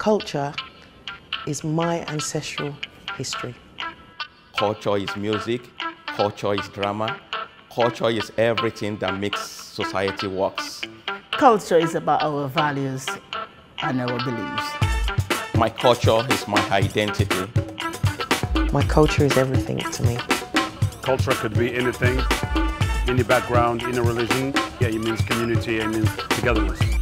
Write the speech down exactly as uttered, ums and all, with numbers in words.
Culture is my ancestral history. Culture is music, culture is drama, culture is everything that makes society works. Culture is about our values and our beliefs. My culture is my identity. My culture is everything to me. Culture could be anything, any background, any religion. Yeah, it means community, it means togetherness.